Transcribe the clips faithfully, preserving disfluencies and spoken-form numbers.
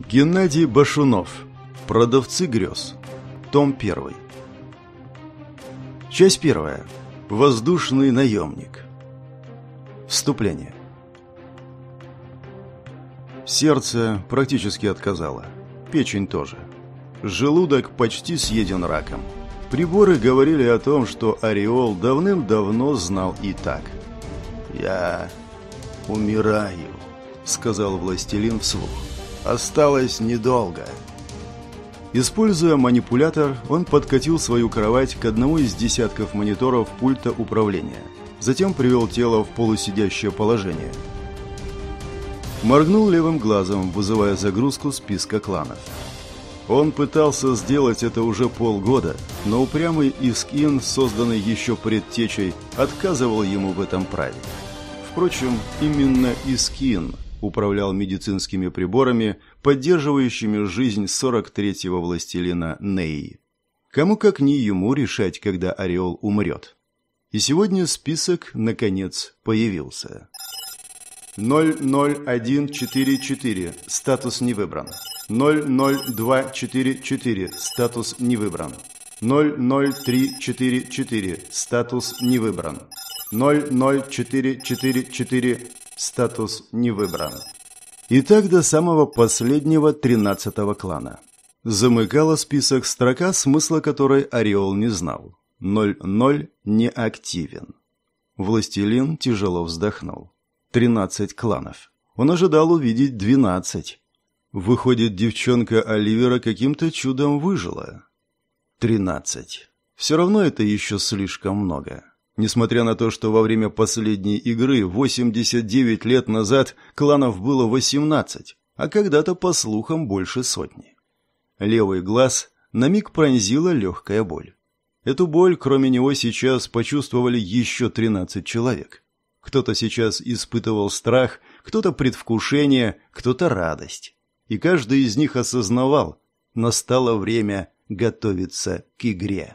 Геннадий Башунов. Продавцы грез. Том первый. Часть первая. Воздушный наемник. Вступление. Сердце практически отказало. Печень тоже. Желудок почти съеден раком. Приборы говорили о том, что Ореол давным-давно знал и так. «Я умираю», — сказал властелин вслух. «Осталось недолго». Используя манипулятор, он подкатил свою кровать к одному из десятков мониторов пульта управления. Затем привел тело в полусидящее положение. Моргнул левым глазом, вызывая загрузку списка кланов. Он пытался сделать это уже полгода, но упрямый Искин, созданный еще предтечей, отказывал ему в этом праве. Впрочем, именно Искин управлял медицинскими приборами, поддерживающими жизнь сорок третьего властелина Неи. Кому как не ему решать, когда Ореол умрет. И сегодня список, наконец, появился. ноль ноль один четыре четыре. Статус не выбран. ноль ноль два четыре четыре. Статус не выбран. ноль ноль три четыре четыре. Статус не выбран. ноль ноль четыре четыре четыре. Статус не выбран. И так до самого последнего тринадцатого клана. Замыкала список строка, смысла которой Ореол не знал. ноль ноль не активен. Властелин тяжело вздохнул. тринадцать кланов. Он ожидал увидеть двенадцать. Выходит, девчонка Оливера каким-то чудом выжила. тринадцать. Все равно это еще слишком много. Несмотря на то, что во время последней игры восемьдесят девять лет назад кланов было восемнадцать, а когда-то, по слухам, больше сотни. Левый глаз на миг пронзила легкая боль. Эту боль, кроме него, сейчас почувствовали еще тринадцать человек. Кто-то сейчас испытывал страх, кто-то предвкушение, кто-то радость. И каждый из них осознавал, настало время готовиться к игре.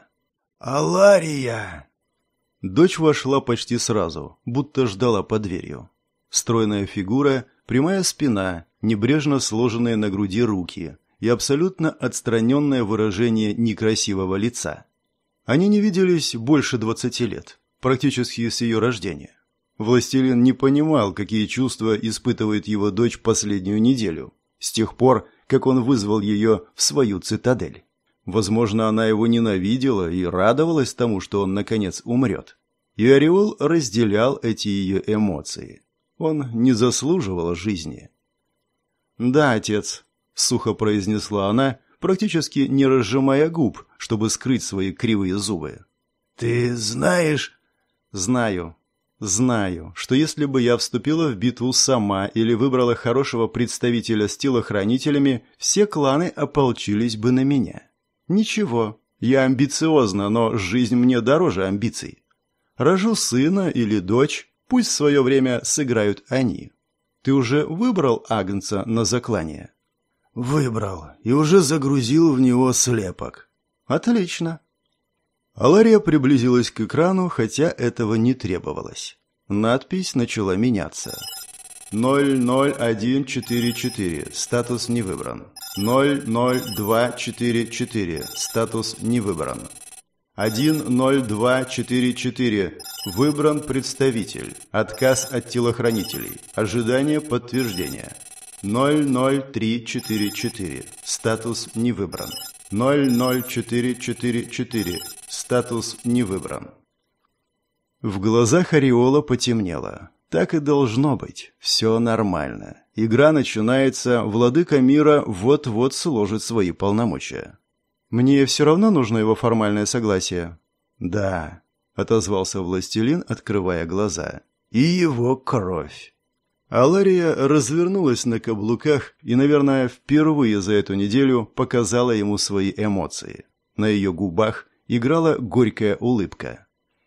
«Алария!» Дочь вошла почти сразу, будто ждала под дверью. Стройная фигура, прямая спина, небрежно сложенные на груди руки и абсолютно отстраненное выражение некрасивого лица. Они не виделись больше двадцати лет, практически с ее рождения. Властелин не понимал, какие чувства испытывает его дочь последнюю неделю, с тех пор, как он вызвал ее в свою цитадель. Возможно, она его ненавидела и радовалась тому, что он, наконец, умрет. И Ореол разделял эти ее эмоции. Он не заслуживал жизни. «Да, отец», — сухо произнесла она, практически не разжимая губ, чтобы скрыть свои кривые зубы. «Ты знаешь...» «Знаю. Знаю, что если бы я вступила в битву сама или выбрала хорошего представителя с телохранителями, все кланы ополчились бы на меня. Ничего, я амбициозна, но жизнь мне дороже амбиций. Рожу сына или дочь, пусть в свое время сыграют они. Ты уже выбрал агнца на заклание?» «Выбрал и уже загрузил в него слепок». «Отлично». Алария приблизилась к экрану, хотя этого не требовалось. Надпись начала меняться. ноль ноль один четыре четыре. Статус не выбран. ноль ноль два четыре четыре. Статус не выбран. один ноль два четыре четыре. Выбран представитель. Отказ от телохранителей. Ожидание подтверждения. ноль ноль три четыре четыре. Статус не выбран. ноль ноль четыре четыре четыре. Статус не выбран. В глазах Ореола потемнело. Так и должно быть. Все нормально. Игра начинается, владыка мира вот-вот сложит свои полномочия. «Мне все равно нужно его формальное согласие?» «Да», — отозвался властелин, открывая глаза. «И его кровь». Алария развернулась на каблуках и, наверное, впервые за эту неделю показала ему свои эмоции. На ее губах играла горькая улыбка.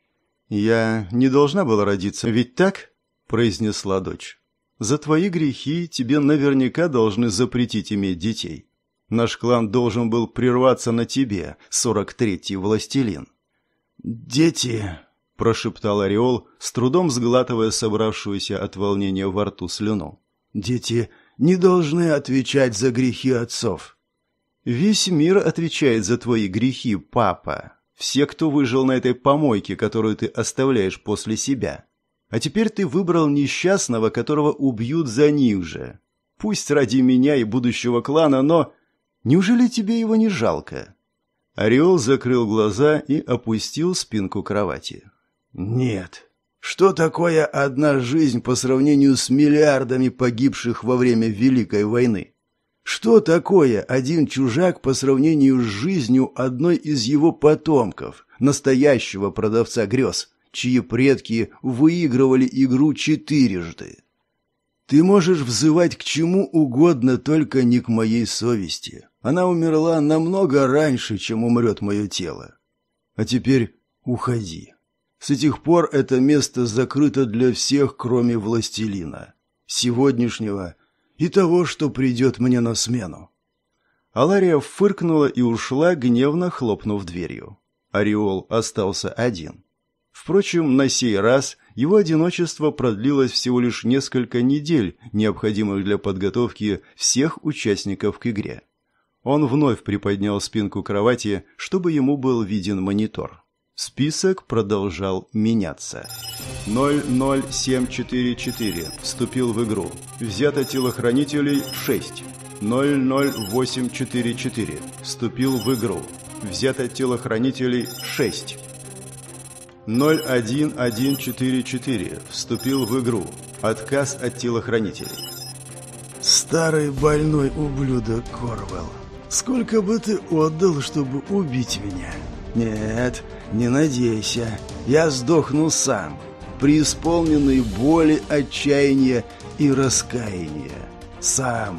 «Я не должна была родиться, ведь так?» – произнесла дочь. «За твои грехи тебе наверняка должны запретить иметь детей. Наш клан должен был прерваться на тебе, сорок третий властелин». «Дети», – прошептал Ореол, с трудом сглатывая собравшуюся от волнения во рту слюну. «Дети не должны отвечать за грехи отцов». «Весь мир отвечает за твои грехи, папа. Все, кто выжил на этой помойке, которую ты оставляешь после себя. А теперь ты выбрал несчастного, которого убьют за них же. Пусть ради меня и будущего клана, но... Неужели тебе его не жалко?» Ореол закрыл глаза и опустил спинку кровати. «Нет. Что такое одна жизнь по сравнению с миллиардами погибших во время Великой войны? Что такое один чужак по сравнению с жизнью одной из его потомков, настоящего продавца грез, чьи предки выигрывали игру четырежды? Ты можешь взывать к чему угодно, только не к моей совести. Она умерла намного раньше, чем умрет мое тело. А теперь уходи. С этих пор это место закрыто для всех, кроме властелина, сегодняшнего и того, что придет мне на смену». Алария фыркнула и ушла, гневно хлопнув дверью. Ореол остался один. Впрочем, на сей раз его одиночество продлилось всего лишь несколько недель, необходимых для подготовки всех участников к игре. Он вновь приподнял спинку кровати, чтобы ему был виден монитор. Список продолжал меняться. ноль ноль семь четыре четыре вступил в игру. Взято телохранителей шесть. ноль ноль восемь четыре четыре вступил в игру. Взято телохранителей шесть. ноль один один четыре четыре вступил в игру. Отказ от телохранителей. «Старый больной ублюдок Корвелл, сколько бы ты отдал, чтобы убить меня? Нет, не надейся, я сдохну сам, преисполненный боли, отчаяния и раскаяния. Сам».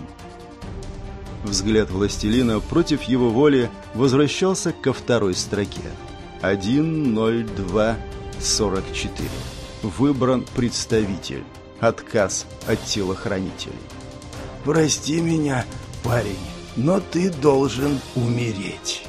Взгляд властелина против его воли возвращался ко второй строке. один ноль два сорок четыре. Выбран представитель. Отказ от телохранителей. «Прости меня, парень, но ты должен умереть».